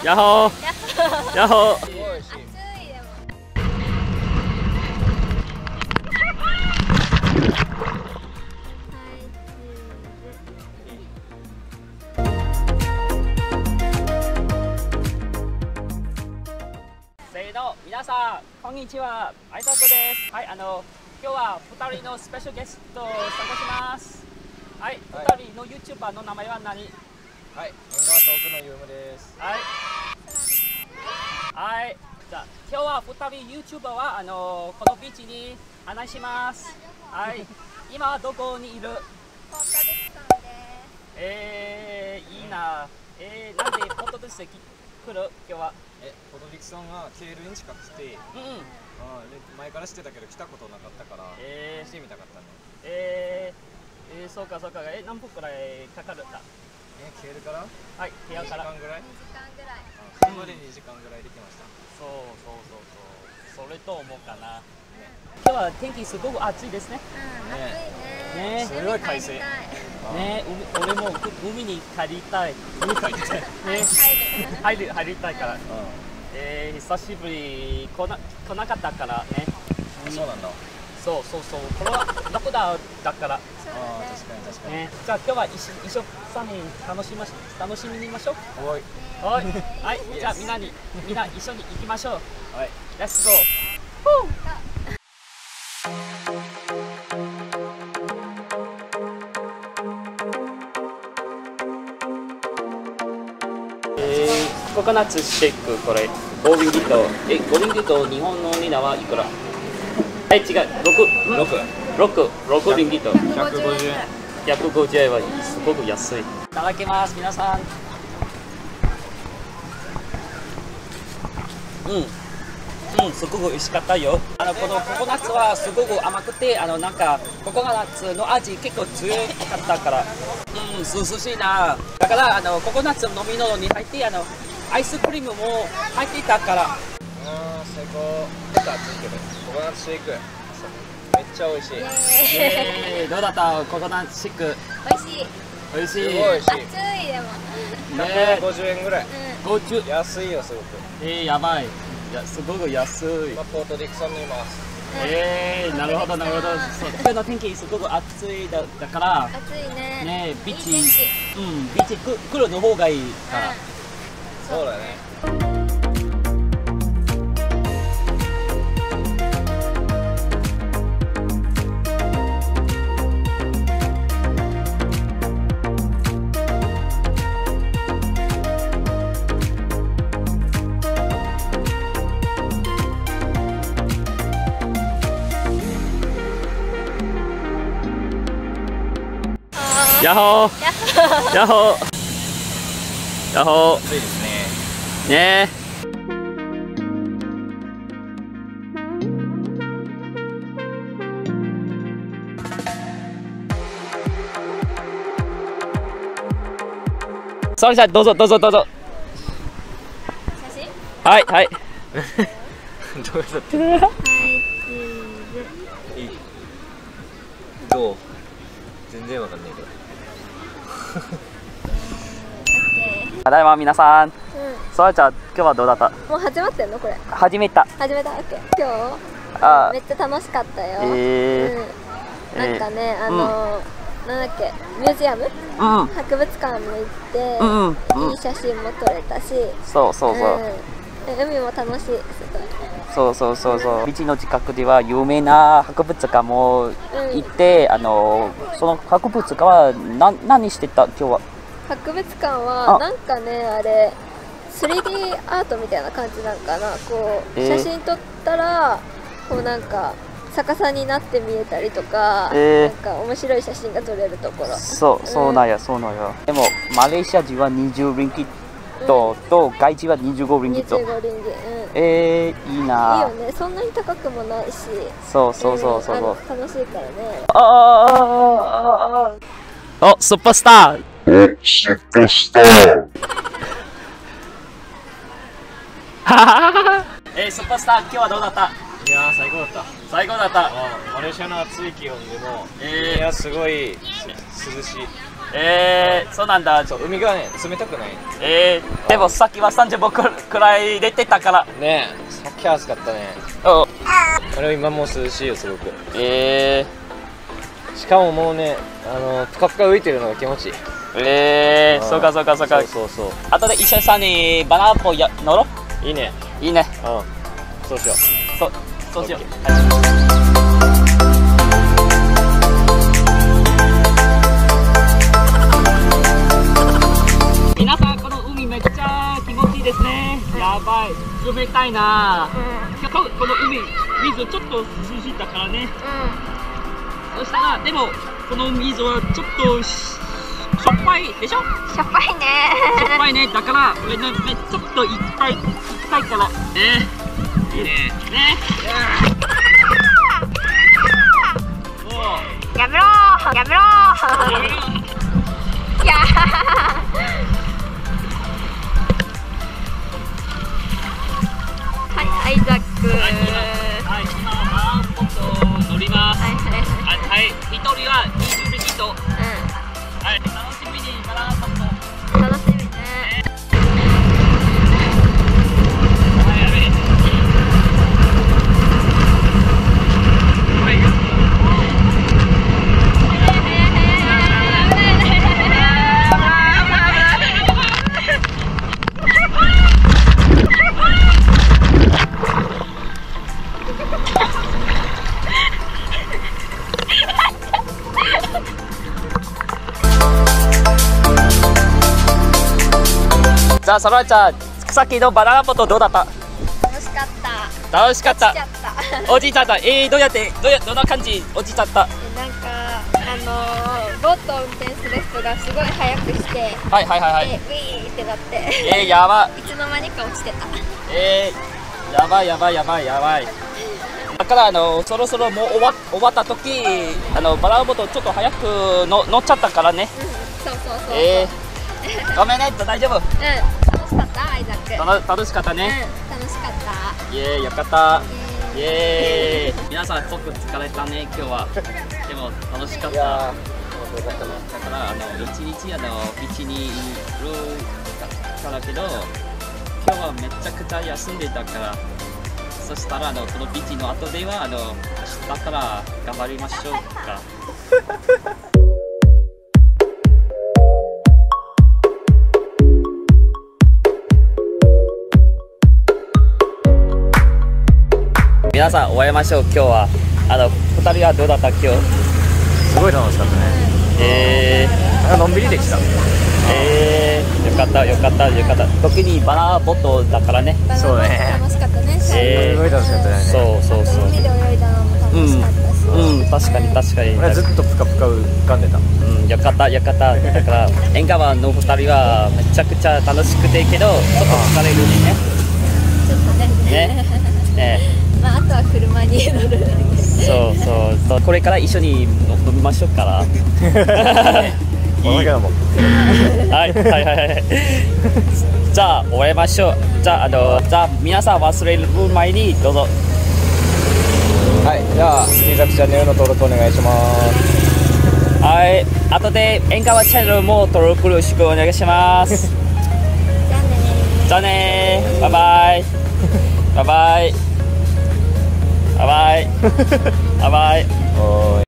ヤッホーヤッホー。 暑いでも。 せーの、皆さんこんにちは、挨拶です。はい、今日は2人のスペシャルゲストを参加します。はい、2人の YouTuber の名前は何？ はい、縁側トークのユームです。 はい。はい、じゃあ今日は2人 YouTuber はこのビーチに案内します。はい、今はどこにいる？ ポートディクソンです。 いいな。なんでポートディクソン来る？今日は。 ポートディクソンが KL に近くて、前から知ってたけど来たことなかったから、来てみたかったね。 そうかそうか。何分くらいかかるんだ KL から？ はい、KL から。 2時間ぐらい？ 2時間ぐらい。 車で2時間ぐらいできました。 そうそれと思うかな。今日は天気すごく暑いですね。 暑いね。 すごい快晴。 ね、俺も海に帰りたい。 海帰りたい。 入りたいから。久しぶり来なかったからね。 そうなんだ。 そう。これはロックダウンだから。 確かに。 ね、じゃあ今日は一緒に楽しみにましょう。 はい。 はい。じゃあみんな一緒に行きましょう。 はい。 レッツゴー。ココナッツシェイク、これ5リンギット。5リンギット日本の値段はいくら？違う、6リンギット。 150円。 150円はすごく安い。いただきます、皆さん。すごく美味しかったよ。このココナッツはすごく甘くて、なんかココナッツの味結構強かったから、涼しいな。だからココナッツの飲み物に入ってアイスクリームも入っていたから。 最高。ちょっと熱いけど、ココナッツシェイクめっちゃ美味しい。 どうだったココナッツシェイク？ 美味しい。 美味しい。 すごい美味しい。 暑いでも。 150円ぐらい。 50。 安いよすごく。 やばい。すごく安い。 今ポートディクソンにいます。 なるほど。そう、今日の天気すごく暑いだから。 暑いね。 ね、ビーチ、 いい天気。 ビーチ来るの方がいいから。 そうだね。 ヤッホーヤッホーヤッホー。 暑いですね。 ねそれじゃあどうぞ。 写真？ はい。 どうやってはい、 どう？全然わかんないけど。 ただいま皆さん。それじゃあ今日はどうだった？ もう始まってんのこれ？ 始めた。 オッケー。今日めっちゃ楽しかったよ。なんかね、なんだっけ、ミュージアム、博物館も行って、いい写真も撮れたし、 そう、 海も楽しい。 そう。ビーチの近くでは有名な博物館も行って、その博物館は何してた今日は？ 博物館はなんかね、あれ 3D アートみたいな感じなんかな。こう写真撮ったらこうなんか逆さになって見えたりとか、なんか面白い写真が撮れるところ。 そうなんや。でもマレーシア人は20リンギットと外人は25リンギット。 25リンギ。 いいな。 いいよね。そんなに高くもないし。 そう。 楽しいからね。 スーパースター。スーパースター、今日はどうだった？ いやー最高だった。 最高だった。 マレーシアの暑い気温でも、いやすごい涼しい。 そうなんだ。 そう、海がね冷たくない。 でもさっきは35くらい出てたからねえ、さっき暑かったね。あれ今もう涼しいよすごく。しかももうね、ぷかぷか浮いてるのが気持ちいい。 そうかそうかそうか。 そうそう。 あとで一緒にバナナポ乗ろいいね。 う。いいね。 そうしよう。 そうしよう。皆さん、この海めっちゃ気持ちいいですね。やばい、冷たいな。この海、水ちょっと涼しいだからね。そしたら、でもこの水はちょっとしょっぱいでしょ。 しょっぱいね。 しょっぱいね。だから俺ね、ちょっと行きたいからね。いいね。 やめろー、やめろー。いやはい、アイザック。 はい、今はバーボート乗ります。はい、一人は20人と。はい、楽しみにバナナボート。 楽しみね。 じゃあ、そらちゃん、さっきのバナナボートどうだった？ 楽しかった。 楽しかった。 落ちちゃった。 おじいちゃんだ。どんな感じ？おじいちゃった。 なんかボートを運転する人がすごい速くして、 はい。 ウィーってなって、 やば。 いつの間にか落ちてた。 やばい。だからそろそろもう終わった時、バナナボートちょっと早く乗っちゃったからね。 そう。 ごめんね、大丈夫。 楽しかったアイザック。 楽しかったね。 楽しかった。 よかった。皆さん、僕疲れたね、今日は。でも楽しかった。だから一日ビーチにいるからけど、今日はめちゃくちゃ休んでたから。そしたらこのビーチの後では明日から頑張りましょうか。皆さん終えましょう。今日は2人はどうだった？今日すごい楽しかったね。のんびりできた。 よかった。特にバナナボートだからね。 そうね。 楽しかったね。 すごい楽しかったね。 そう。 海で泳いだのも楽しかったし。 確かに。 俺はずっとぷかぷか浮かんでた。 よかった。だから縁側の2人はめちゃくちゃ楽しくてけど、ちょっと疲れるね。 ちょっとね。まああとは車に乗る。 そう。これから一緒に飲みましょうから。はい。じゃあ終えましょう。じゃあ皆さん忘れる前にどうぞ。 はい、じゃあ新作チャンネルの登録お願いします。 はい、後で縁側チャンネルも登録よろしくお願いします。じゃあねー。バイバイ。